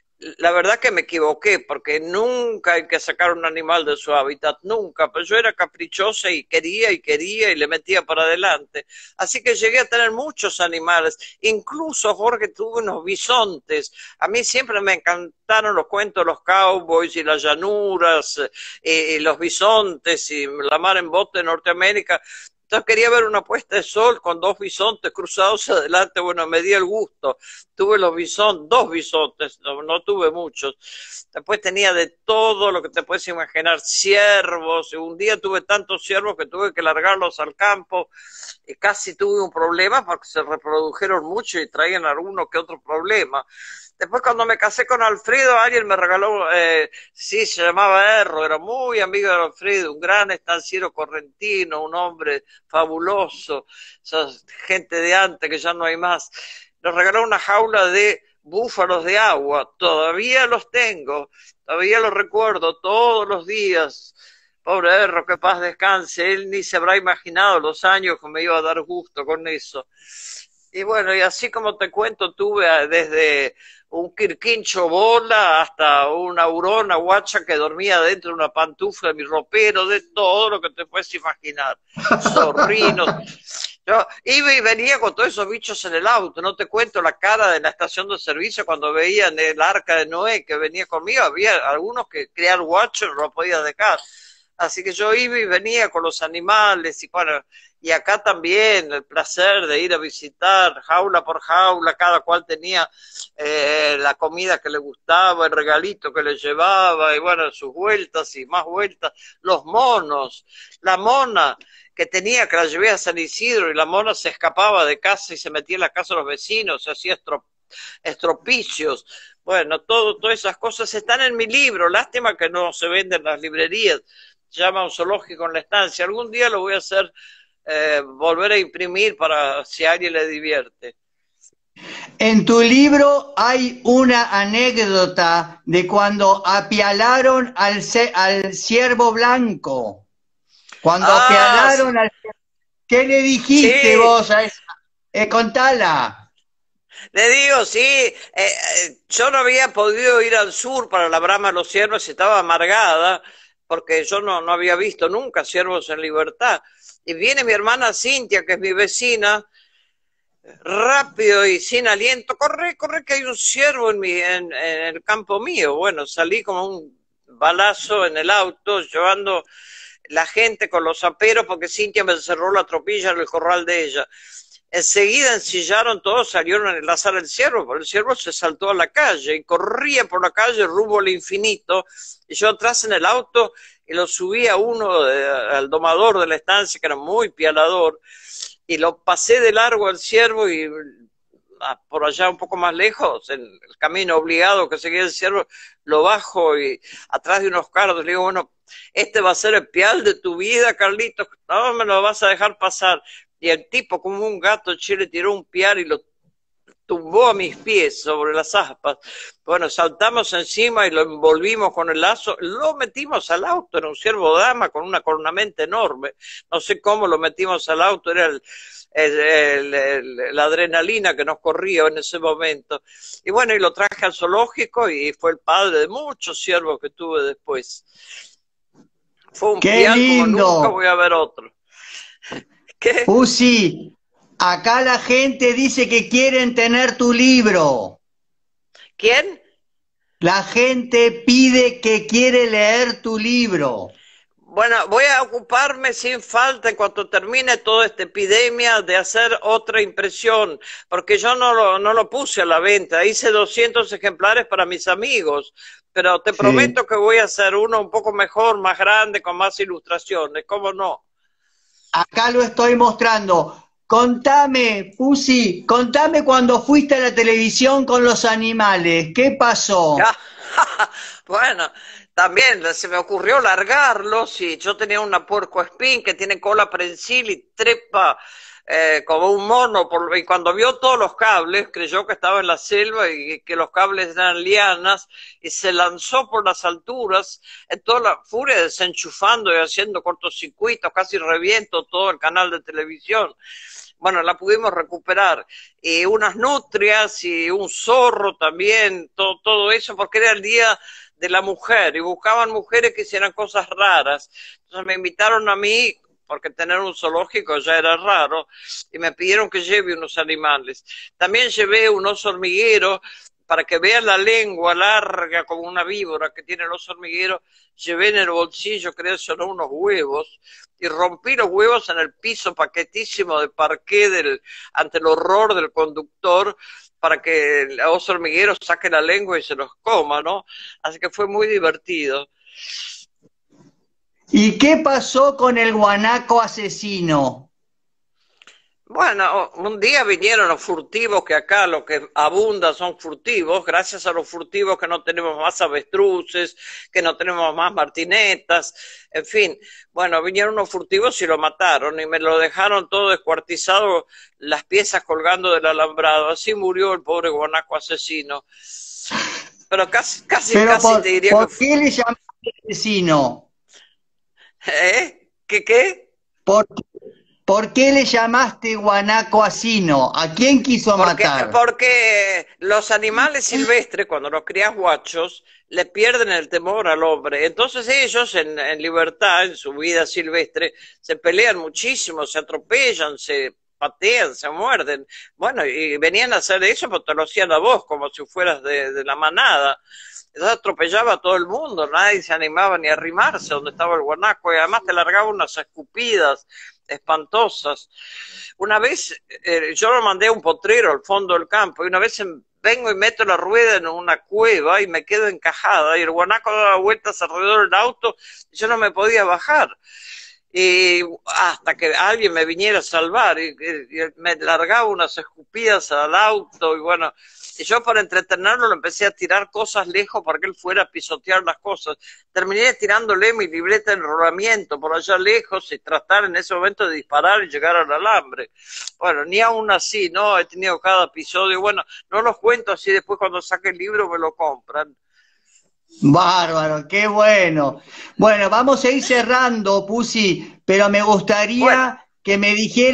La verdad que me equivoqué, porque nunca hay que sacar un animal de su hábitat, nunca, pero yo era caprichosa y quería y quería y le metía para adelante. Así que llegué a tener muchos animales, incluso, Jorge, tuve unos bisontes. A mí siempre me encantaron los cuentos de los cowboys y las llanuras, eh, y los bisontes y la mar en bote en Norteamérica. Entonces quería ver una puesta de sol con dos bisontes cruzados adelante. Bueno, me di el gusto. Tuve los bisontes, dos bisontes, no, no tuve muchos. Después tenía de todo lo que te puedes imaginar, ciervos. Un día tuve tantos ciervos que tuve que largarlos al campo y casi tuve un problema porque se reprodujeron mucho y traían alguno que otro problema. Después cuando me casé con Alfredo, alguien me regaló, eh, sí, se llamaba Erro, era muy amigo de Alfredo, un gran estanciero correntino, un hombre fabuloso, esa gente de antes que ya no hay más. Nos regaló una jaula de búfalos de agua, todavía los tengo, todavía los recuerdo todos los días. Pobre Erro, que paz descanse, él ni se habrá imaginado los años que me iba a dar gusto con eso. Y bueno, y así como te cuento, tuve desde un quirquincho bola hasta una hurona guacha que dormía dentro de una pantufla de mi ropero, de todo lo que te puedes imaginar. Zorrinos. Yo iba y venía con todos esos bichos en el auto. No te cuento la cara de la estación de servicio cuando veían el arca de Noé que venía conmigo. Había algunos que criar guachos no lo podía dejar. Así que yo iba y venía con los animales y bueno, y acá también el placer de ir a visitar jaula por jaula, cada cual tenía eh, la comida que le gustaba, el regalito que le llevaba y bueno, sus vueltas y más vueltas, los monos, la mona que tenía que la llevé a San Isidro y la mona se escapaba de casa y se metía en la casa de los vecinos, se hacía estrop estropicios. Bueno, todo, todas esas cosas están en mi libro, lástima que no se venden en las librerías. Se llama Un zoológico en la estancia. Algún día lo voy a hacer, eh, volver a imprimir para si a alguien le divierte. En tu libro hay una anécdota de cuando apialaron al, al ciervo blanco. Cuando ah, apialaron sí. al... ¿Qué le dijiste sí. vos a esa, Eh, contala. Le digo, sí, eh, eh, yo no había podido ir al sur para la brama de los ciervos, estaba amargada, porque yo no, no había visto nunca ciervos en libertad. Y viene mi hermana Cintia, que es mi vecina, rápido y sin aliento, corre, corre, que hay un ciervo en, mi, en, en el campo mío. Bueno, salí como un balazo en el auto, llevando la gente con los aperos, porque Cintia me cerró la tropilla en el corral de ella. Enseguida ensillaron todos, salieron a enlazar el ciervo, pero el ciervo se saltó a la calle y corría por la calle rumbo al infinito, y yo atrás en el auto y lo subí a uno, de, al domador de la estancia, que era muy pialador, y lo pasé de largo al ciervo y a, por allá un poco más lejos, en el camino obligado que seguía el ciervo, lo bajo y atrás de unos carros, le digo, bueno, este va a ser el pial de tu vida, Carlitos, no me lo vas a dejar pasar. Y el tipo, como un gato, che, le tiró un pial y lo tumbó a mis pies sobre las aspas. Bueno, saltamos encima y lo envolvimos con el lazo, lo metimos al auto, era un ciervo dama con una cornamenta enorme, no sé cómo lo metimos al auto, era el, el, el, el, la adrenalina que nos corría en ese momento. Y bueno, y lo traje al zoológico y fue el padre de muchos ciervos que tuve después. Fue un ¡Qué pial lindo! como nunca voy a ver otro. ¿Qué? Pusi, acá la gente dice que quieren tener tu libro. ¿Quién? La gente pide que quiere leer tu libro. Bueno, voy a ocuparme sin falta en cuanto termine toda esta epidemia de hacer otra impresión, porque yo no lo, no lo puse a la venta, hice doscientos ejemplares para mis amigos, pero te Sí. prometo que voy a hacer uno un poco mejor, más grande, con más ilustraciones, ¿cómo no? Acá lo estoy mostrando. Contame, Pusi, contame cuando fuiste a la televisión con los animales. ¿Qué pasó? Bueno, también se me ocurrió largarlos y yo tenía una puercoespín que tiene cola prensil y trepa eh, como un mono, por, y cuando vio todos los cables creyó que estaba en la selva y que los cables eran lianas y se lanzó por las alturas en toda la furia, desenchufando y haciendo cortocircuitos, casi reviento todo el canal de televisión. Bueno, la pudimos recuperar, y unas nutrias y un zorro también, todo, todo eso, porque era el día de la mujer, y buscaban mujeres que hicieran cosas raras. Entonces me invitaron a mí, porque tener un zoológico ya era raro, y me pidieron que lleve unos animales. También llevé un oso hormiguero, para que vean la lengua larga como una víbora que tiene el oso hormiguero. Llevé en el bolsillo, creo, son unos huevos, y rompí los huevos en el piso paquetísimo de parqué del, ante el horror del conductor, para que el oso hormiguero saque la lengua y se los coma, ¿no? Así que fue muy divertido. ¿Y qué pasó con el guanaco asesino? Bueno, un día vinieron los furtivos, que acá lo que abunda son furtivos, gracias a los furtivos que no tenemos más avestruces, que no tenemos más martinetas, en fin. Bueno, vinieron unos furtivos y lo mataron y me lo dejaron todo descuartizado, las piezas colgando del alambrado. Así murió el pobre guanaco asesino. Pero casi, casi, Pero casi por, te diría ¿por que... qué le llamaste asesino? ¿Eh? ¿Qué qué? ¿Por, ¿Por qué le llamaste guanaco asesino? ¿A quién quiso Porque, matar? porque los animales silvestres, cuando los crías guachos, le pierden el temor al hombre. Entonces ellos, en, en libertad, en su vida silvestre, se pelean muchísimo, se atropellan, se patean, se muerden. Bueno, y venían a hacer eso, pero te lo hacían a vos, como si fueras de, de la manada. Entonces atropellaba a todo el mundo, nadie se animaba ni a arrimarse donde estaba el guanaco, y además te largaba unas escupidas espantosas. Una vez eh, yo lo mandé a un potrero al fondo del campo, y una vez en, vengo y meto la rueda en una cueva y me quedo encajada, y el guanaco daba vueltas alrededor del auto y yo no me podía bajar. Y hasta que alguien me viniera a salvar, y, y, y me largaba unas escupidas al auto, y bueno, y yo para entretenerlo lo empecé a tirar cosas lejos para que él fuera a pisotear las cosas. Terminé tirándole mi libreta de enrolamiento por allá lejos y tratar en ese momento de disparar y llegar al alambre. Bueno, ni aún así, ¿no? He tenido cada episodio. Bueno, no los cuento así, después cuando saque el libro me lo compran. Bárbaro, qué bueno. Bueno, vamos a ir cerrando, Pusi, pero me gustaría Bueno. que me dijeras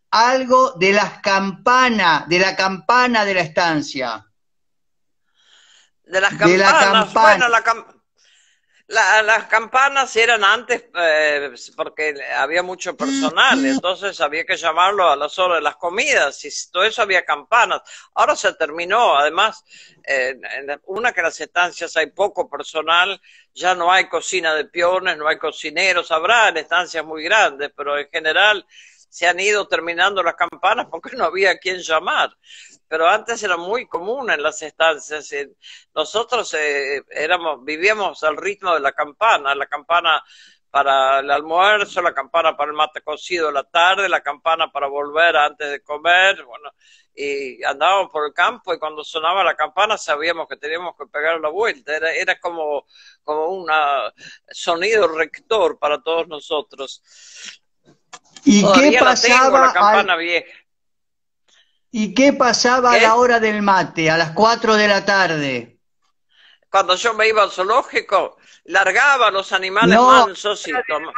algo de las campanas, de la campana de la estancia. De las campanas, De la campana. bueno, la cam- la- las campanas eran antes eh, porque había mucho personal, entonces había que llamarlo a las horas de las comidas, y todo eso había campanas. Ahora se terminó, además, eh, en una que en las estancias hay poco personal, ya no hay cocina de peones, no hay cocineros, habrá en estancias muy grandes, pero en general se han ido terminando las campanas porque no había a quién llamar. Pero antes era muy común en las estancias. eh, Nosotros eh, éramos, vivíamos al ritmo de la campana, la campana para el almuerzo, la campana para el mate cocido a la tarde, la campana para volver antes de comer, bueno, y andábamos por el campo y cuando sonaba la campana sabíamos que teníamos que pegar la vuelta. Era, era como, como un sonido rector para todos nosotros. ¿Y Todavía qué la tengo, pasaba la campana al- vieja. ¿Y qué pasaba a ¿Qué? la hora del mate, a las cuatro de la tarde? Cuando yo me iba al zoológico, largaba a los animales No, mansos y toma-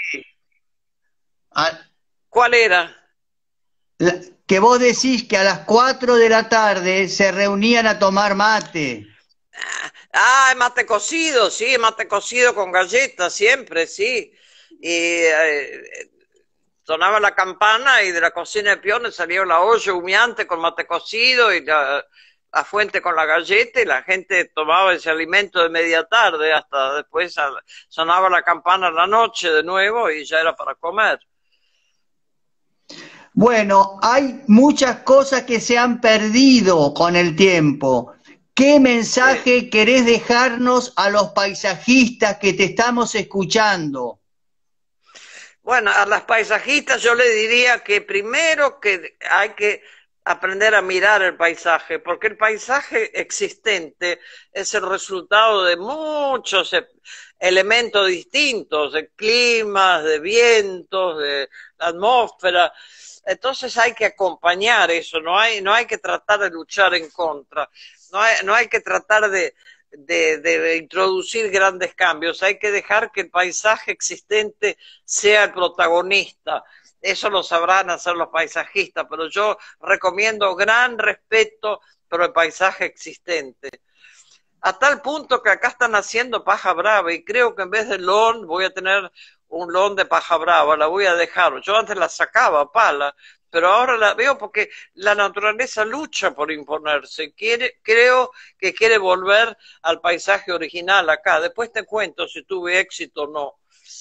a- ¿Cuál era? la- que vos decís que a las cuatro de la tarde se reunían a tomar mate. Ah, mate cocido, sí, mate cocido con galletas, siempre, sí. Y eh, sonaba la campana y de la cocina de peones salía la olla humeante con mate cocido y la, la fuente con la galleta y la gente tomaba ese alimento de media tarde hasta después al- sonaba la campana a la noche de nuevo y ya era para comer. Bueno, hay muchas cosas que se han perdido con el tiempo. ¿Qué Sí. mensaje querés dejarnos a los paisajistas que te estamos escuchando? Bueno, a las paisajistas yo le diría que primero que hay que aprender a mirar el paisaje, porque el paisaje existente es el resultado de muchos e- elementos distintos, de climas, de vientos, de la atmósfera. Entonces hay que acompañar eso, no hay, no hay que tratar de luchar en contra, no hay, no hay que tratar de, de, de introducir grandes cambios, hay que dejar que el paisaje existente sea el protagonista. Eso lo sabrán hacer los paisajistas, pero yo recomiendo gran respeto por el paisaje existente. A tal punto que acá están haciendo paja brava y creo que en vez de lon voy a tener un lon de paja brava, la voy a dejar. Yo antes la sacaba a pala, pero ahora la veo porque la naturaleza lucha por imponerse. Quiere, creo que quiere volver al paisaje original acá. Después te cuento si tuve éxito o no.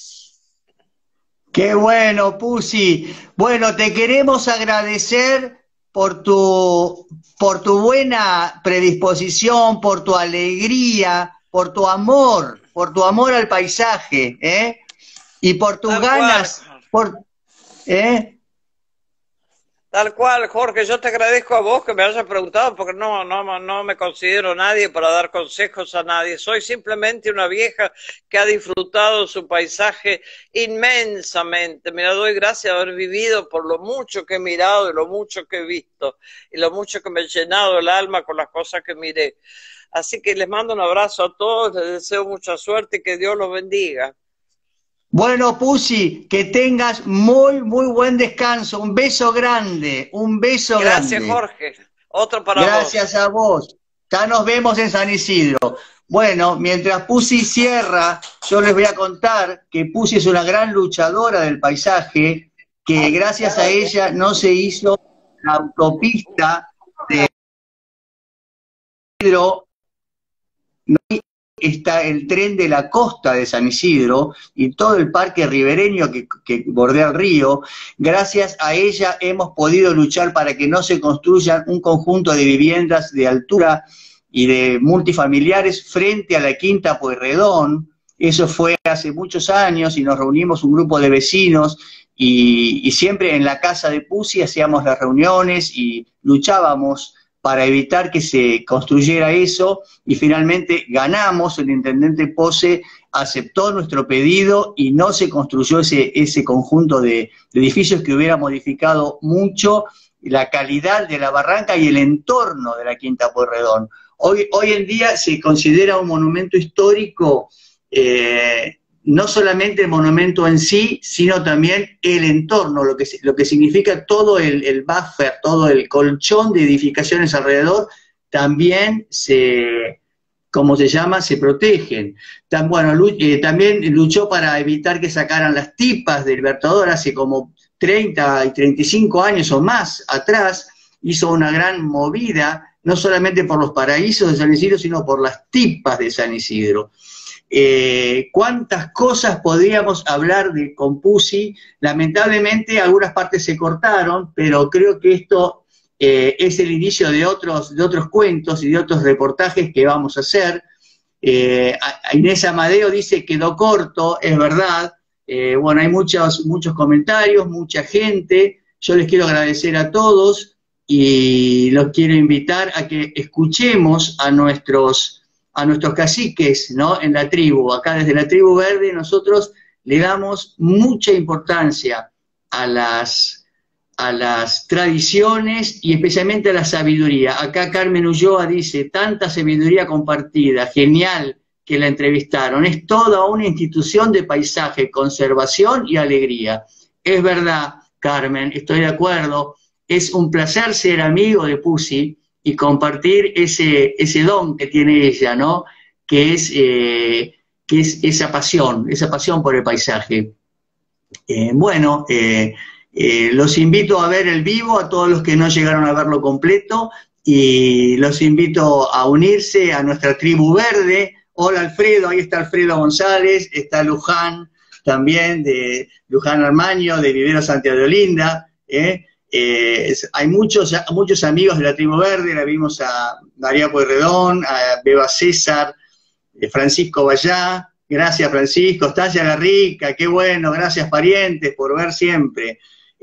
Qué bueno, Pusi. Bueno, te queremos agradecer por tu, por tu buena predisposición, por tu alegría, por tu amor, por tu amor al paisaje, ¿eh? Y por tus Tal ganas, cual. por, ¿eh? Tal cual, Jorge, yo te agradezco a vos que me hayas preguntado porque no, no, no me considero nadie para dar consejos a nadie. Soy simplemente una vieja que ha disfrutado su paisaje inmensamente. Me doy gracias de haber vivido por lo mucho que he mirado y lo mucho que he visto y lo mucho que me he llenado el alma con las cosas que miré. Así que les mando un abrazo a todos, les deseo mucha suerte y que Dios los bendiga. Bueno, Pusi, que tengas muy, muy buen descanso. Un beso grande, un beso Gracias, grande. Jorge. Otro para vos. Gracias a vos. Ya nos vemos en San Isidro. Bueno, mientras Pusi cierra, yo les voy a contar que Pusi es una gran luchadora del paisaje, que gracias a ella no se hizo la autopista de Isidro, no está el tren de la costa de San Isidro y todo el parque ribereño que, que bordea el río. Gracias a ella hemos podido luchar para que no se construyan un conjunto de viviendas de altura y de multifamiliares frente a la Quinta Pueyrredón. Eso fue hace muchos años y nos reunimos un grupo de vecinos y, y siempre en la casa de Pusi hacíamos las reuniones y luchábamos para evitar que se construyera eso, y finalmente ganamos, el intendente Pose aceptó nuestro pedido y no se construyó ese, ese conjunto de, de edificios que hubiera modificado mucho la calidad de la barranca y el entorno de la Quinta Pueyrredón. Hoy, hoy en día se considera un monumento histórico eh, no solamente el monumento en sí, sino también el entorno, lo que, lo que significa todo el, el buffer, todo el colchón de edificaciones alrededor, también se, ¿cómo se llama?, se protegen. Tan, bueno, eh, también luchó para evitar que sacaran las tipas del Libertador hace como treinta y treinta y cinco años o más atrás, hizo una gran movida, no solamente por los paraísos de San Isidro, sino por las tipas de San Isidro. Eh, ¿Cuántas cosas podríamos hablar de con Pucci? Lamentablemente algunas partes se cortaron, pero creo que esto eh, es el inicio de otros, de otros cuentos y de otros reportajes que vamos a hacer. Eh, Inés Amadeo dice que quedó corto, es verdad. Eh, bueno, hay muchos, muchos comentarios, mucha gente. Yo les quiero agradecer a todos y los quiero invitar a que escuchemos a nuestros a nuestros caciques, ¿no?, en la tribu. Acá desde la Tribu Verde nosotros le damos mucha importancia a las, a las tradiciones y especialmente a la sabiduría. Acá Carmen Ulloa dice, tanta sabiduría compartida, genial que la entrevistaron, es toda una institución de paisaje, conservación y alegría. Es verdad, Carmen, estoy de acuerdo, es un placer ser amigo de Pucci y compartir ese, ese don que tiene ella, ¿no?, que es, eh, que es esa pasión, esa pasión por el paisaje. Eh, bueno, eh, eh, los invito a ver el vivo, a todos los que no llegaron a verlo completo, y los invito a unirse a nuestra Tribu Verde. Hola Alfredo, ahí está Alfredo González, está Luján también, de Luján Armaño, de Vivero Santiago de Olinda, ¿eh? Eh, es, hay muchos, muchos amigos de la Tribu Verde, la vimos a María Pueyrredón, a Beba César, eh, Francisco Vallá, gracias Francisco, Estacia Garrica, qué bueno, gracias parientes por ver siempre.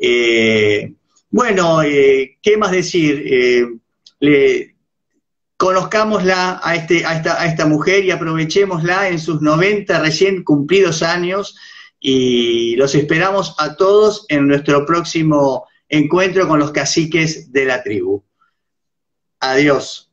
Eh, bueno, eh, ¿qué más decir? Eh, le, conozcámosla a, este, a, esta, a esta mujer y aprovechémosla en sus noventa recién cumplidos años, y los esperamos a todos en nuestro próximo encuentro con los caciques de la tribu. Adiós.